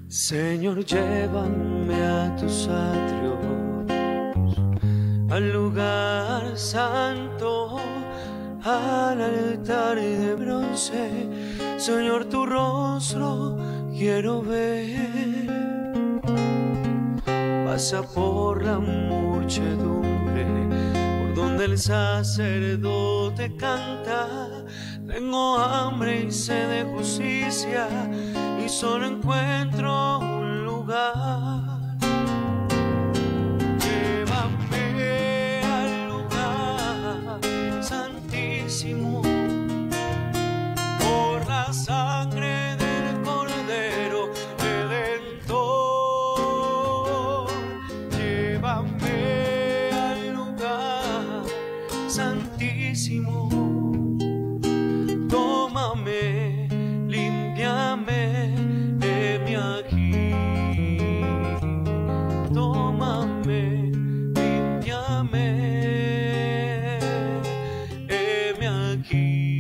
Señor, llévame a tus atrios, al lugar santo, al altar de bronce. Señor, tu rostro quiero ver. Pasa por la muchedumbre, por donde el sacerdote canta. Tengo hambre y sed de justicia, y solo encuentro un lugar. Llévame al lugar santísimo, por la sangre del Cordero Redentor. Llévame al lugar santísimo. Tómame, límpiame, heme aquí. Tómame, límpiame, heme aquí.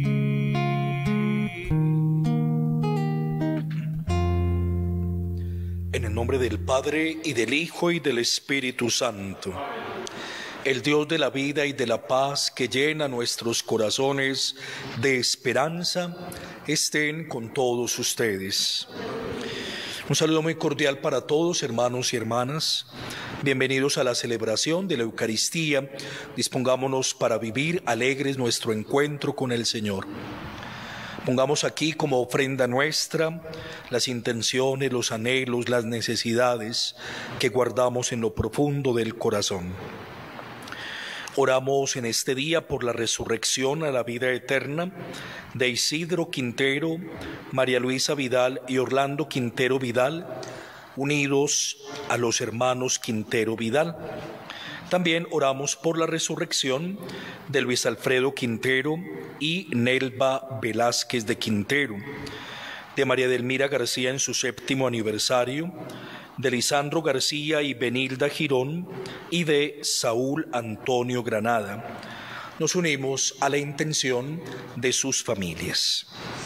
En el nombre del Padre, y del Hijo, y del Espíritu Santo. El Dios de la vida y de la paz, que llena nuestros corazones de esperanza, estén con todos ustedes. Un saludo muy cordial para todos, hermanos y hermanas. Bienvenidos a la celebración de la Eucaristía. Dispongámonos para vivir alegres nuestro encuentro con el Señor. Pongamos aquí como ofrenda nuestra las intenciones, los anhelos, las necesidades que guardamos en lo profundo del corazón. Oramos en este día por la resurrección a la vida eterna de Isidro Quintero, María Luisa Vidal y Orlando Quintero Vidal, unidos a los hermanos Quintero Vidal. También oramos por la resurrección de Luis Alfredo Quintero y Nelva Velázquez de Quintero, de María Delmira García en su 7º aniversario, de Lisandro García y Benilda Girón y de Saúl Antonio Granada. Nos unimos a la intención de sus familias.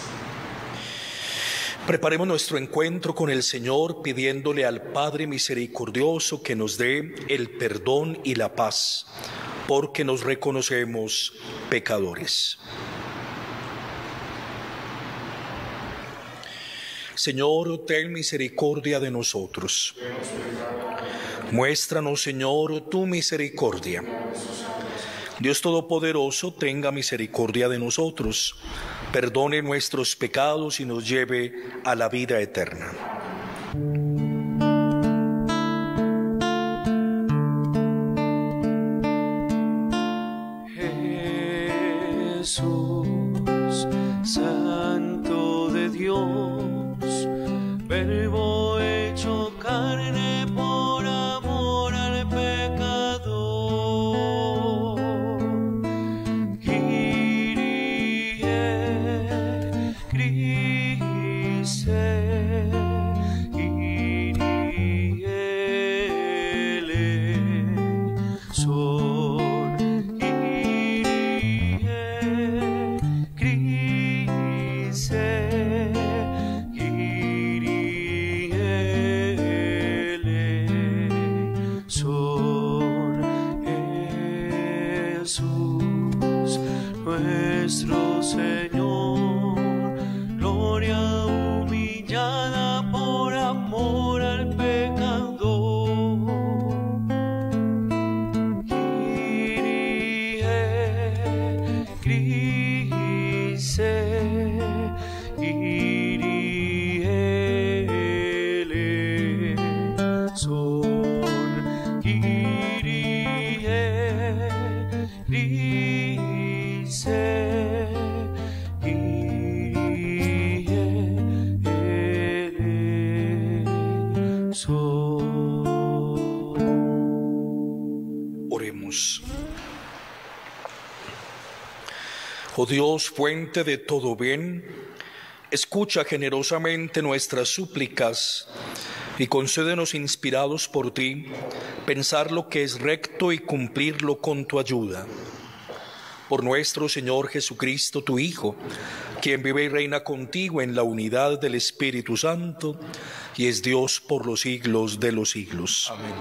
Preparemos nuestro encuentro con el Señor pidiéndole al Padre misericordioso que nos dé el perdón y la paz, porque nos reconocemos pecadores. Señor, ten misericordia de nosotros. Muéstranos, Señor, tu misericordia. Dios Todopoderoso, tenga misericordia de nosotros, perdone nuestros pecados y nos lleve a la vida eterna. Jesús, Santo de Dios, Verbo hecho carne por amor al pecador. Kyrie Christe, Kyrie eleison, Kyrie Christe. Jesús, nuestro Señor, gloria humillada por amor al pecador. Kyrie Christe, Kyrie eleison, Kyrie Christe, Kyrie eleison. Oremos. Oh Dios, fuente de todo bien, escucha generosamente nuestras súplicas y concédenos, inspirados por ti, pensar lo que es recto y cumplirlo con tu ayuda. Por nuestro Señor Jesucristo, tu Hijo, quien vive y reina contigo en la unidad del Espíritu Santo, y es Dios por los siglos de los siglos. Amén.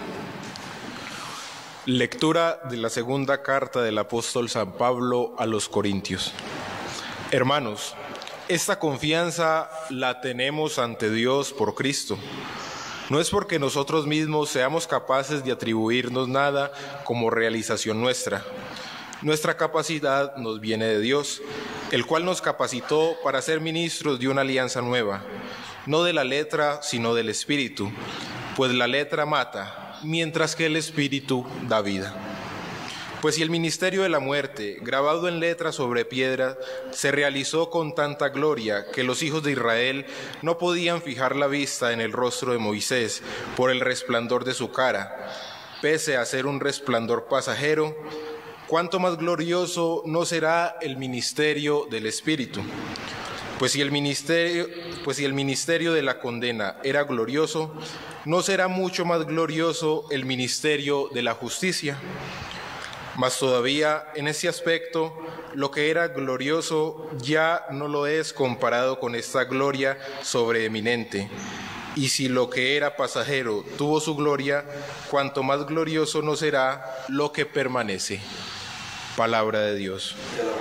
Lectura de la segunda carta del apóstol San Pablo a los Corintios. Hermanos, esta confianza la tenemos ante Dios por Cristo. No es porque nosotros mismos seamos capaces de atribuirnos nada como realización nuestra. Nuestra capacidad nos viene de Dios, el cual nos capacitó para ser ministros de una alianza nueva, no de la letra, sino del Espíritu, pues la letra mata, mientras que el Espíritu da vida. Pues si el ministerio de la muerte, grabado en letra sobre piedra, se realizó con tanta gloria que los hijos de Israel no podían fijar la vista en el rostro de Moisés por el resplandor de su cara, pese a ser un resplandor pasajero, ¿cuánto más glorioso no será el ministerio del Espíritu? Pues si el ministerio de la condena era glorioso, ¿no será mucho más glorioso el ministerio de la justicia? Mas todavía en ese aspecto, lo que era glorioso ya no lo es comparado con esta gloria sobreeminente. Y si lo que era pasajero tuvo su gloria, cuanto más glorioso no será lo que permanece. Palabra de Dios.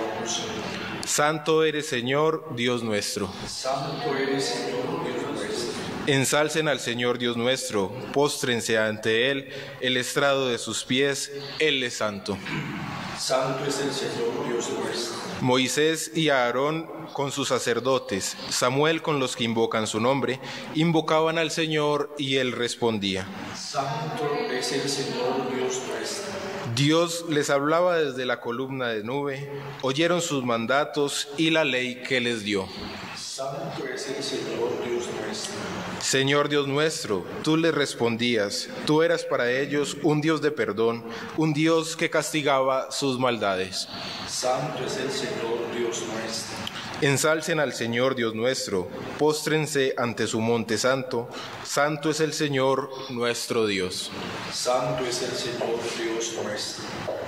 Santo eres, Señor, Dios nuestro. Santo eres, Señor, Dios nuestro. Ensalcen al Señor Dios nuestro, póstrense ante Él, el estrado de sus pies, Él es santo. Santo es el Señor Dios nuestro. Moisés y Aarón con sus sacerdotes, Samuel con los que invocan su nombre, invocaban al Señor y Él respondía. Santo es el Señor Dios nuestro. Dios les hablaba desde la columna de nube, oyeron sus mandatos y la ley que les dio. Santo es el Señor Dios nuestro. Señor Dios nuestro, tú les respondías, tú eras para ellos un Dios de perdón, un Dios que castigaba sus maldades. Santo es el Señor Dios nuestro. Ensalcen al Señor Dios nuestro, póstrense ante su monte santo, santo es el Señor nuestro Dios. Santo es el Señor Dios nuestro.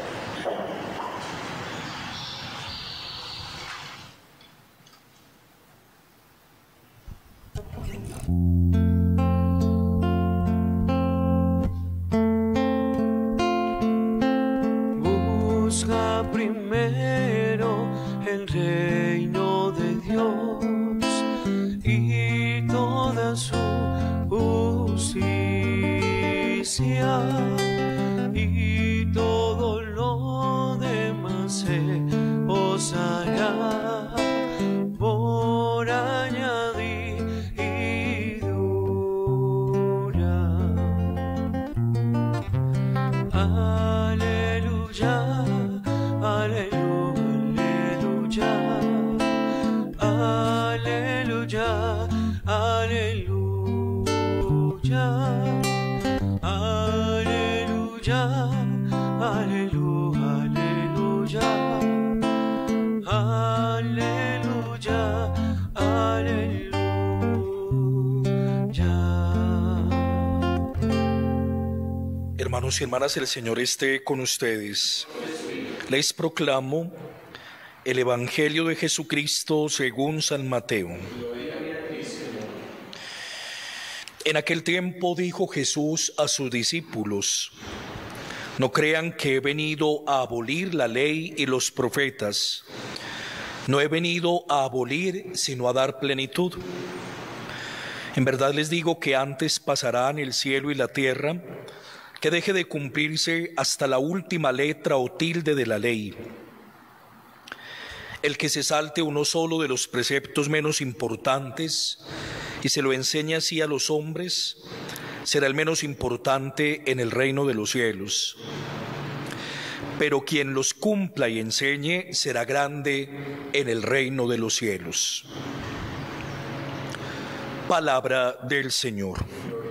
Busca primero el reino de Dios y toda su justicia, y todo lo demás se os hará por añadidura. Aleluya, aleluya, aleluya, aleluya, aleluya, aleluya, aleluya, aleluya, aleluya. Hermanos y hermanas, el Señor esté con ustedes. Les proclamo el Evangelio de Jesucristo según San Mateo. En aquel tiempo dijo Jesús a sus discípulos: no crean que he venido a abolir la ley y los profetas. No he venido a abolir, sino a dar plenitud. En verdad les digo que antes pasarán el cielo y la tierra, que deje de cumplirse hasta la última letra o tilde de la ley. El que se salte uno solo de los preceptos menos importantes y se lo enseña así a los hombres, será el menos importante en el reino de los cielos. Pero quien los cumpla y enseñe será grande en el reino de los cielos. Palabra del Señor.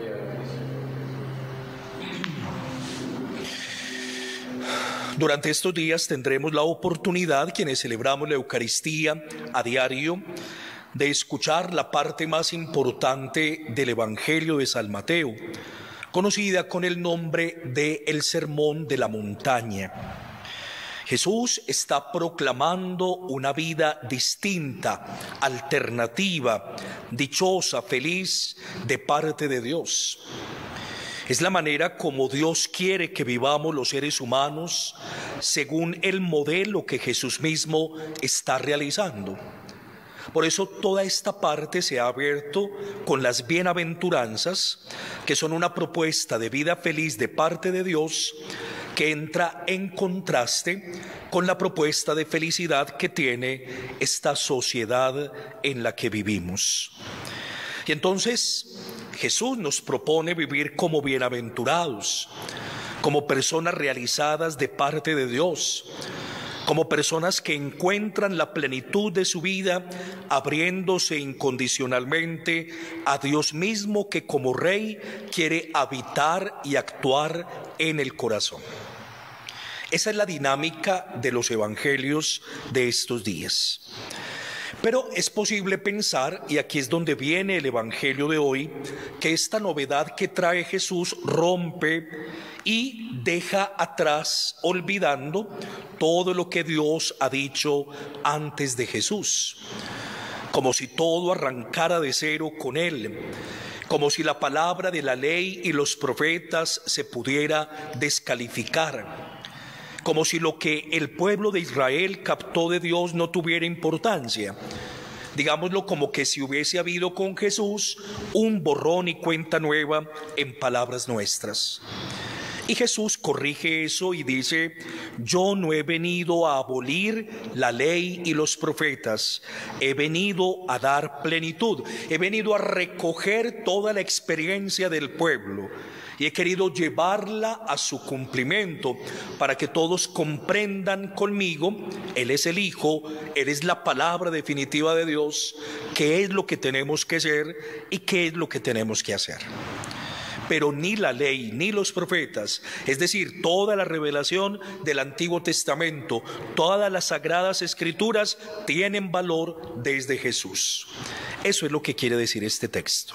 Durante estos días tendremos la oportunidad, quienes celebramos la Eucaristía a diario, de escuchar la parte más importante del Evangelio de San Mateo, conocida con el nombre de el Sermón de la Montaña. Jesús está proclamando una vida distinta, alternativa, dichosa, feliz de parte de Dios. Es la manera como Dios quiere que vivamos los seres humanos según el modelo que Jesús mismo está realizando. Por eso toda esta parte se ha abierto con las bienaventuranzas, que son una propuesta de vida feliz de parte de Dios, que entra en contraste con la propuesta de felicidad que tiene esta sociedad en la que vivimos. Y entonces Jesús nos propone vivir como bienaventurados, como personas realizadas de parte de Dios, como personas que encuentran la plenitud de su vida abriéndose incondicionalmente a Dios mismo, que como Rey quiere habitar y actuar en el corazón. Esa es la dinámica de los evangelios de estos días. Pero es posible pensar, y aquí es donde viene el evangelio de hoy, que esta novedad que trae Jesús rompe y deja atrás, olvidando todo lo que Dios ha dicho antes de Jesús, como si todo arrancara de cero con él, como si la palabra de la ley y los profetas se pudiera descalificar, como si lo que el pueblo de Israel captó de Dios no tuviera importancia. Digámoslo como que si hubiese habido con Jesús un borrón y cuenta nueva en palabras nuestras. Y Jesús corrige eso y dice: yo no he venido a abolir la ley y los profetas, he venido a dar plenitud, he venido a recoger toda la experiencia del pueblo y he querido llevarla a su cumplimiento para que todos comprendan conmigo, Él es el Hijo, Él es la palabra definitiva de Dios, qué es lo que tenemos que ser y qué es lo que tenemos que hacer. Pero ni la ley ni los profetas, es decir, toda la revelación del Antiguo Testamento, todas las sagradas escrituras tienen valor desde Jesús. Eso es lo que quiere decir este texto.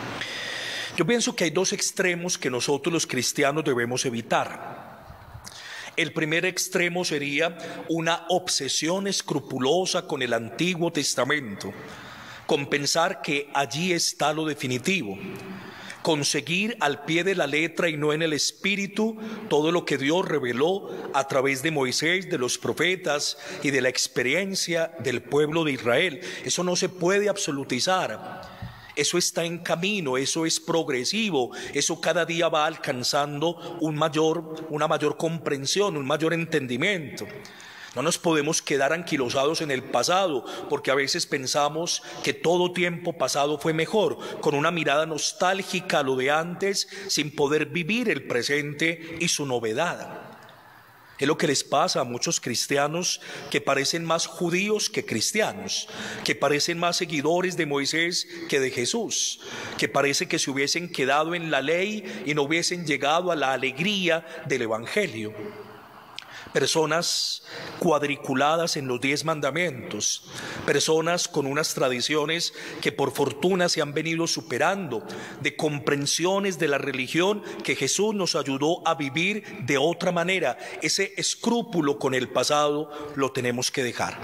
Yo pienso que hay dos extremos que nosotros los cristianos debemos evitar. El primer extremo sería una obsesión escrupulosa con el Antiguo Testamento, con pensar que allí está lo definitivo, conseguir al pie de la letra y no en el espíritu todo lo que Dios reveló a través de Moisés, de los profetas y de la experiencia del pueblo de Israel. Eso no se puede absolutizar. Eso está en camino, eso es progresivo, eso cada día va alcanzando una mayor comprensión, un mayor entendimiento. No nos podemos quedar anquilosados en el pasado, porque a veces pensamos que todo tiempo pasado fue mejor, con una mirada nostálgica a lo de antes, sin poder vivir el presente y su novedad. Es lo que les pasa a muchos cristianos que parecen más judíos que cristianos, que parecen más seguidores de Moisés que de Jesús, que parece que se hubiesen quedado en la ley y no hubiesen llegado a la alegría del evangelio. Personas cuadriculadas en los 10 mandamientos, personas con unas tradiciones que por fortuna se han venido superando, de comprensiones de la religión que Jesús nos ayudó a vivir de otra manera. Ese escrúpulo con el pasado lo tenemos que dejar.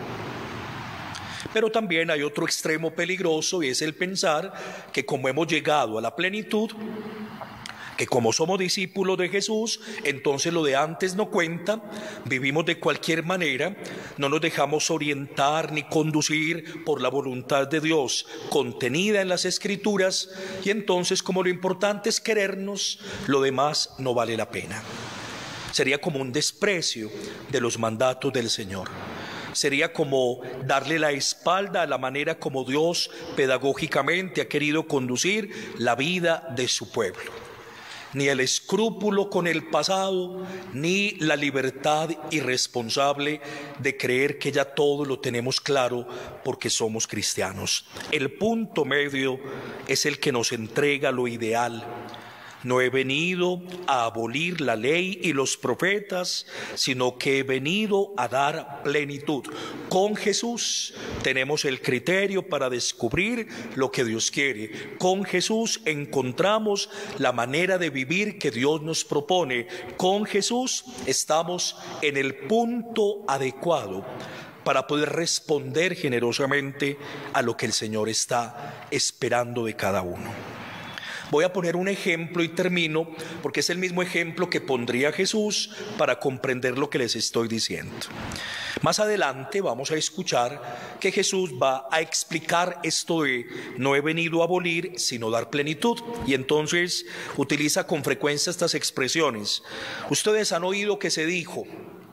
Pero también hay otro extremo peligroso, y es el pensar que como hemos llegado a la plenitud, que como somos discípulos de Jesús, entonces lo de antes no cuenta, vivimos de cualquier manera, no nos dejamos orientar ni conducir por la voluntad de Dios contenida en las Escrituras, y entonces como lo importante es querernos, lo demás no vale la pena. Sería como un desprecio de los mandatos del Señor. Sería como darle la espalda a la manera como Dios pedagógicamente ha querido conducir la vida de su pueblo. Ni el escrúpulo con el pasado, ni la libertad irresponsable de creer que ya todo lo tenemos claro porque somos cristianos. El punto medio es el que nos entrega lo ideal, No he venido a abolir la ley y los profetas, sino que he venido a dar plenitud. Con Jesús tenemos el criterio para descubrir lo que Dios quiere. Con Jesús encontramos la manera de vivir que Dios nos propone. Con Jesús estamos en el punto adecuado para poder responder generosamente a lo que el Señor está esperando de cada uno. Voy a poner un ejemplo y termino, porque es el mismo ejemplo que pondría Jesús para comprender lo que les estoy diciendo. Más adelante vamos a escuchar que Jesús va a explicar esto de no he venido a abolir, sino dar plenitud. Y entonces utiliza con frecuencia estas expresiones. Ustedes han oído que se dijo,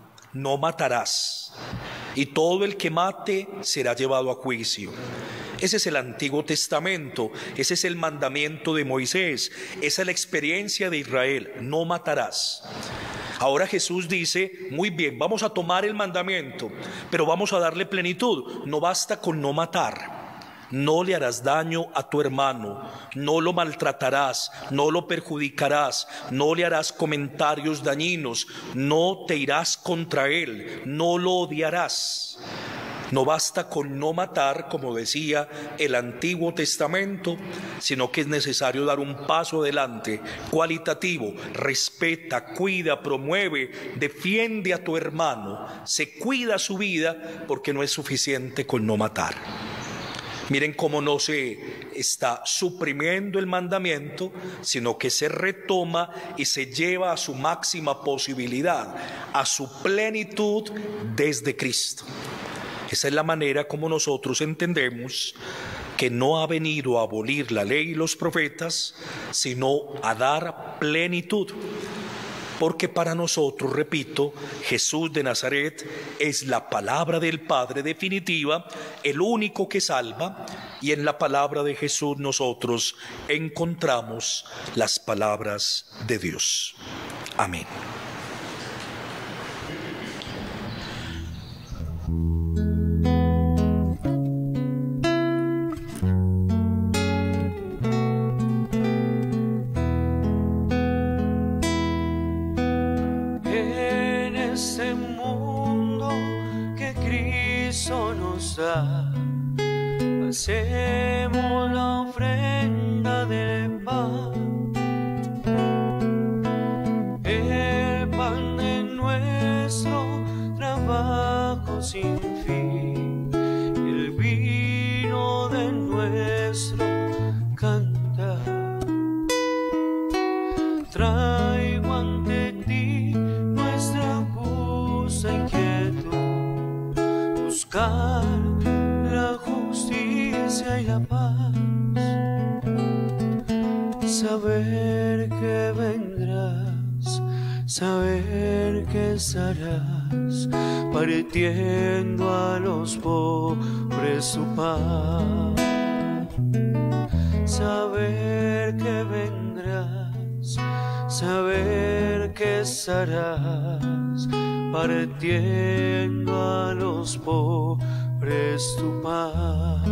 no matarás, y todo el que mate será llevado a juicio. Ese es el Antiguo Testamento, ese es el mandamiento de Moisés, esa es la experiencia de Israel, no matarás. Ahora Jesús dice, muy bien, vamos a tomar el mandamiento, pero vamos a darle plenitud. No basta con no matar. No le harás daño a tu hermano, no lo maltratarás, no lo perjudicarás, no le harás comentarios dañinos, no te irás contra él, no lo odiarás. No basta con no matar, como decía el Antiguo Testamento, sino que es necesario dar un paso adelante, cualitativo. Respeta, cuida, promueve, defiende a tu hermano, se cuida su vida, porque no es suficiente con no matar. Miren cómo no se está suprimiendo el mandamiento, sino que se retoma y se lleva a su máxima posibilidad, a su plenitud desde Cristo. Esa es la manera como nosotros entendemos que no ha venido a abolir la ley y los profetas, sino a dar plenitud. Porque para nosotros, repito, Jesús de Nazaret es la palabra del Padre definitiva, el único que salva, y en la palabra de Jesús nosotros encontramos las palabras de Dios. Amén. Hacemos la ofrenda de paz, el pan de nuestro trabajo sin fin, el vino de nuestro cantar. Traigo ante ti nuestra justa inquietud, buscar la justicia y la paz, saber que vendrás, saber que estarás partiendo a los pobres su paz, saber que vendrás, saber que estarás partiendo a los pobres tu paz.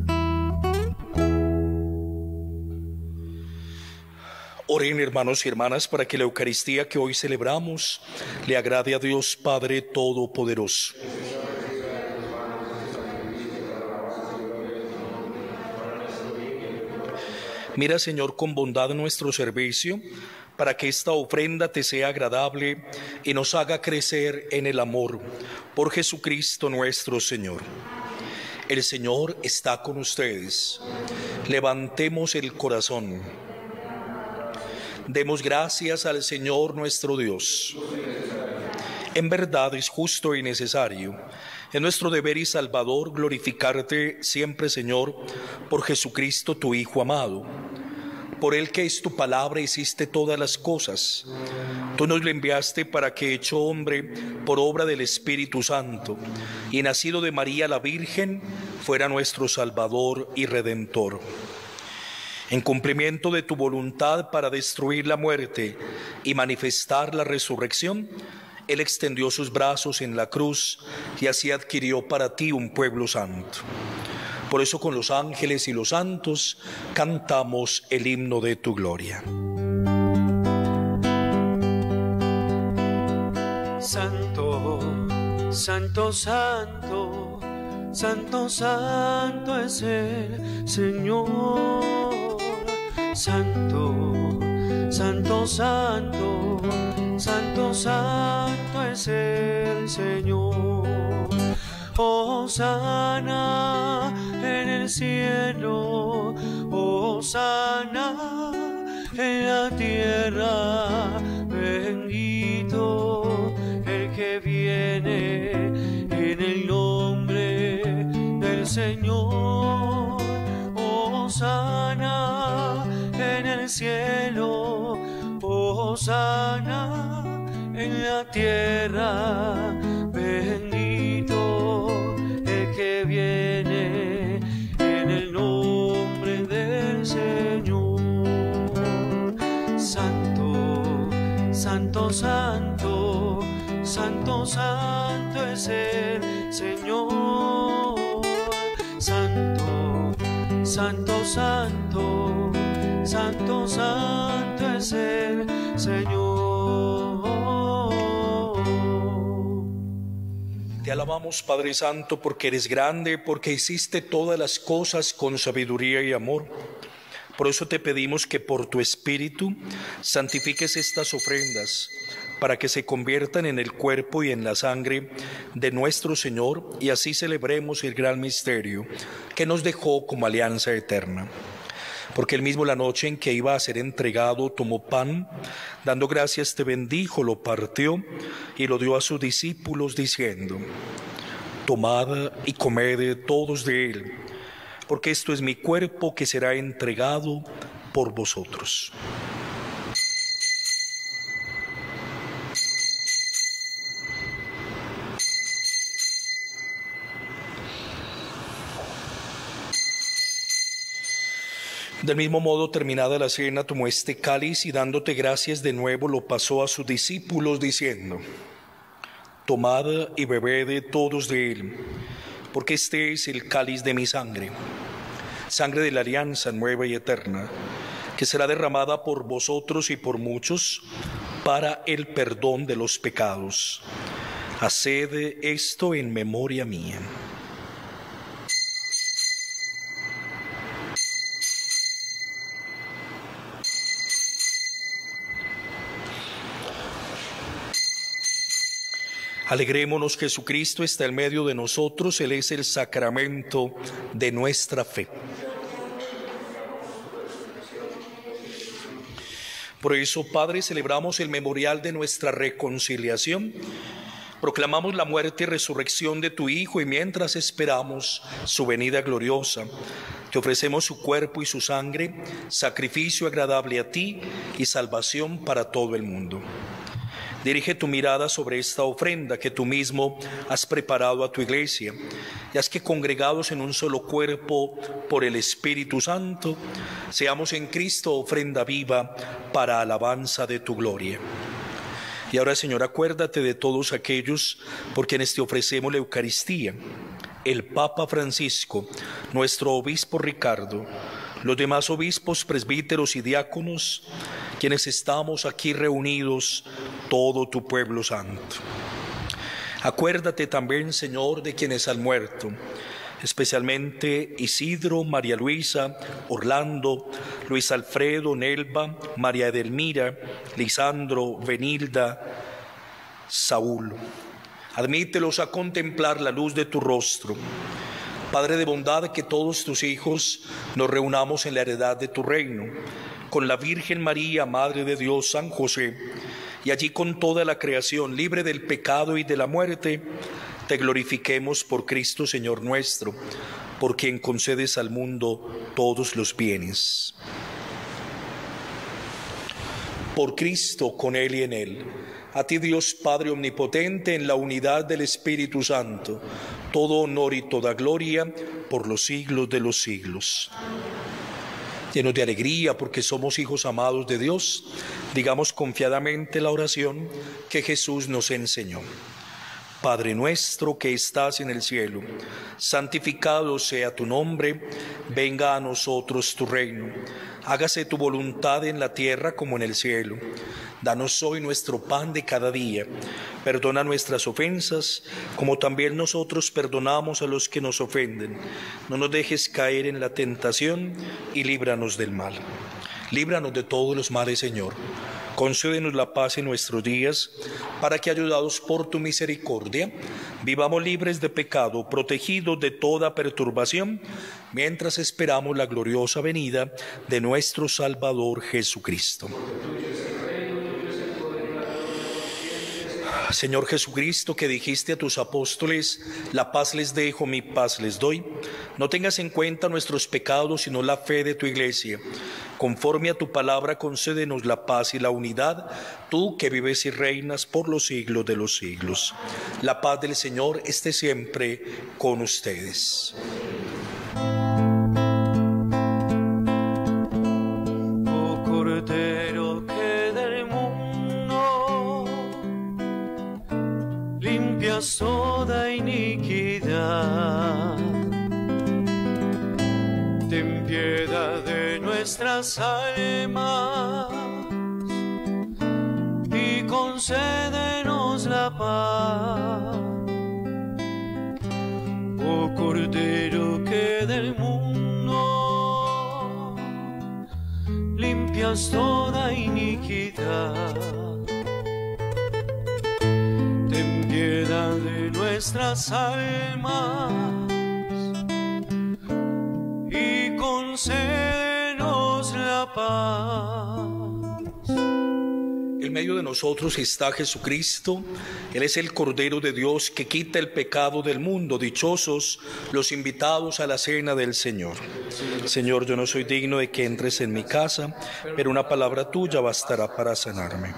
Oren, hermanos y hermanas, para que la Eucaristía que hoy celebramos le agrade a Dios Padre Todopoderoso. Mira, Señor, con bondad nuestro servicio, para que esta ofrenda te sea agradable y nos haga crecer en el amor. Por Jesucristo nuestro Señor. El Señor está con ustedes. Levantemos el corazón. Demos gracias al Señor nuestro Dios. En verdad es justo y necesario, es nuestro deber y salvador glorificarte siempre, Señor, por Jesucristo tu Hijo amado. Por Él, que es tu palabra, hiciste todas las cosas. Tú nos le enviaste para que, hecho hombre por obra del Espíritu Santo y nacido de María la Virgen, fuera nuestro Salvador y Redentor. En cumplimiento de tu voluntad para destruir la muerte y manifestar la resurrección, Él extendió sus brazos en la cruz y así adquirió para ti un pueblo santo. Por eso con los ángeles y los santos cantamos el himno de tu gloria. Santo, santo, santo, santo, santo es el Señor. Santo, santo, santo, santo, santo es el Señor. Hosana en el cielo, hosana en la tierra, bendito el que viene en el nombre del Señor. Hosana en el cielo, hosana en la tierra, bendito el que viene en el nombre del Señor. Santo, santo, santo, santo, santo es el Señor. Santo, santo, santo, santo, santo es el Señor. Te alabamos, Padre Santo, porque eres grande, porque hiciste todas las cosas con sabiduría y amor. Por eso te pedimos que por tu Espíritu santifiques estas ofrendas, para que se conviertan en el cuerpo y en la sangre de nuestro Señor, y así celebremos el gran misterio que nos dejó como alianza eterna. Porque él mismo, la noche en que iba a ser entregado, tomó pan, dando gracias te bendijo, lo partió y lo dio a sus discípulos diciendo: tomad y comed todos de él, porque esto es mi cuerpo que será entregado por vosotros. Del mismo modo, terminada la cena, tomó este cáliz y dándote gracias de nuevo lo pasó a sus discípulos diciendo: tomad y bebed todos de él, porque este es el cáliz de mi sangre, sangre de la alianza nueva y eterna, que será derramada por vosotros y por muchos para el perdón de los pecados. Haced esto en memoria mía. Alegrémonos, Jesucristo está en medio de nosotros, Él es el sacramento de nuestra fe. Por eso, Padre, celebramos el memorial de nuestra reconciliación, proclamamos la muerte y resurrección de tu Hijo y mientras esperamos su venida gloriosa, te ofrecemos su cuerpo y su sangre, sacrificio agradable a ti y salvación para todo el mundo. Dirige tu mirada sobre esta ofrenda que tú mismo has preparado a tu iglesia, y haz que congregados en un solo cuerpo por el Espíritu Santo, seamos en Cristo ofrenda viva para alabanza de tu gloria. Y ahora, Señor, acuérdate de todos aquellos por quienes te ofrecemos la Eucaristía, el Papa Francisco, nuestro obispo Ricardo, los demás obispos, presbíteros y diáconos, quienes estamos aquí reunidos, todo tu pueblo santo. Acuérdate también, Señor, de quienes han muerto, especialmente Isidro, María Luisa, Orlando, Luis Alfredo, Nelva, María Edelmira, Lisandro, Benilda, Saúl. Admítelos a contemplar la luz de tu rostro. Padre de bondad, que todos tus hijos nos reunamos en la heredad de tu reino, con la Virgen María, Madre de Dios, San José, y allí con toda la creación, libre del pecado y de la muerte, te glorifiquemos por Cristo, Señor nuestro, por quien concedes al mundo todos los bienes. Por Cristo, con Él y en Él, a ti, Dios Padre omnipotente, en la unidad del Espíritu Santo, todo honor y toda gloria por los siglos de los siglos. Llenos de alegría porque somos hijos amados de Dios, digamos confiadamente la oración que Jesús nos enseñó. Padre nuestro que estás en el cielo, santificado sea tu nombre, venga a nosotros tu reino. Hágase tu voluntad en la tierra como en el cielo. Danos hoy nuestro pan de cada día. Perdona nuestras ofensas, como también nosotros perdonamos a los que nos ofenden. No nos dejes caer en la tentación y líbranos del mal. Líbranos de todos los males, Señor. Concédenos la paz en nuestros días, para que, ayudados por tu misericordia, vivamos libres de pecado, protegidos de toda perturbación, mientras esperamos la gloriosa venida de nuestro Salvador Jesucristo. Señor Jesucristo, que dijiste a tus apóstoles: la paz les dejo, mi paz les doy, no tengas en cuenta nuestros pecados, sino la fe de tu Iglesia. Conforme a tu palabra, concédenos la paz y la unidad, tú que vives y reinas por los siglos de los siglos. La paz del Señor esté siempre con ustedes. Oh Cordero que del mundo limpias toda iniquidad, ten piedad de nuestras almas y concédenos la paz. Oh Cordero que del mundo limpias toda iniquidad, ten piedad de nuestras almas y concédenos la paz. En medio de nosotros está Jesucristo. Él es el Cordero de Dios que quita el pecado del mundo. Dichosos los invitados a la cena del Señor. Señor, yo no soy digno de que entres en mi casa, pero una palabra tuya bastará para sanarme.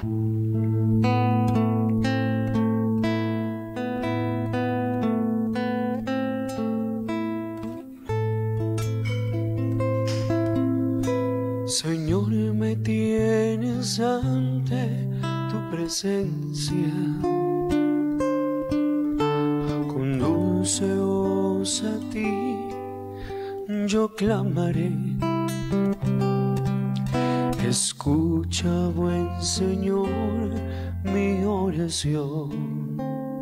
Señor, me tienes ante tu presencia, condúceos a ti, yo clamaré. Escucha, buen Señor, mi oración,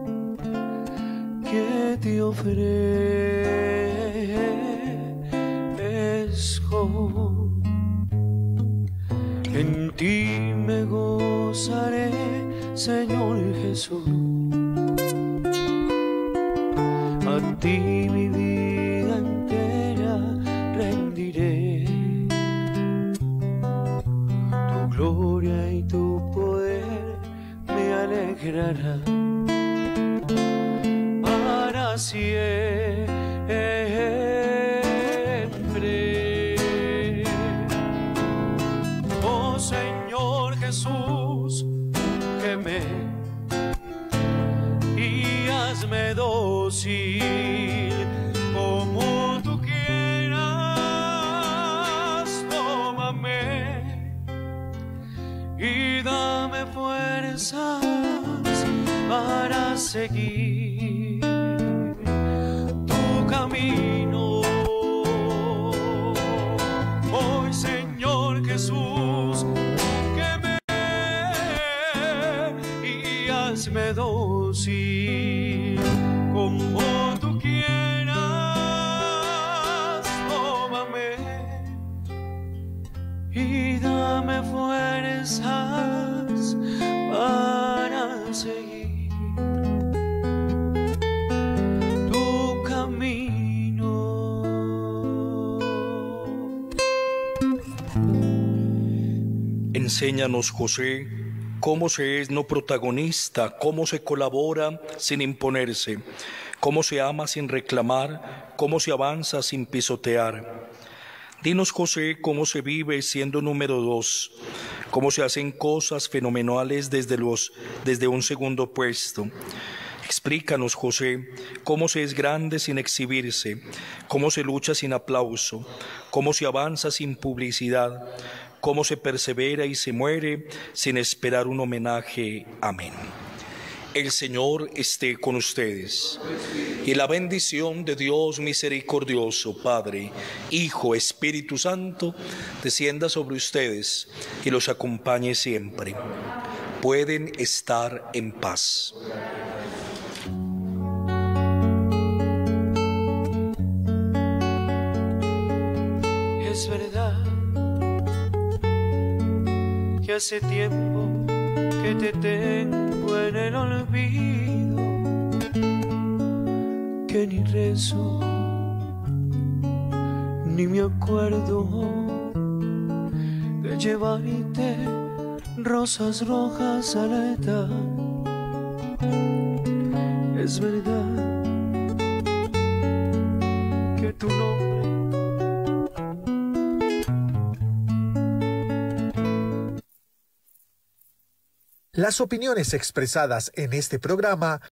que te ofrezco. En ti me gozaré, Señor Jesús. A ti mi vida entera rendiré. Tu gloria y tu poder me alegrarán para siempre. Señor Jesús, que me y hazme dócil como tú quieras. Tómame y dame fuerzas para seguir tu camino. Hoy, Señor Jesús, hazme dócil como tú quieras. Tómame y dame fuerzas para seguir tu camino. Enséñanos, José, cómo se es no protagonista, cómo se colabora sin imponerse, cómo se ama sin reclamar, cómo se avanza sin pisotear. Dinos, José, cómo se vive siendo número 2, cómo se hacen cosas fenomenales desde un segundo puesto. Explícanos, José, cómo se es grande sin exhibirse, cómo se lucha sin aplauso, cómo se avanza sin publicidad, cómo se persevera y se muere sin esperar un homenaje. Amén. El Señor esté con ustedes. Y la bendición de Dios misericordioso, Padre, Hijo, Espíritu Santo, descienda sobre ustedes y los acompañe siempre. Pueden estar en paz. Es verdad que hace tiempo que te tengo en el olvido, que ni rezo, ni me acuerdo de llevarte rosas rojas a la edad. Es verdad que tu nombre Las opiniones expresadas en este programa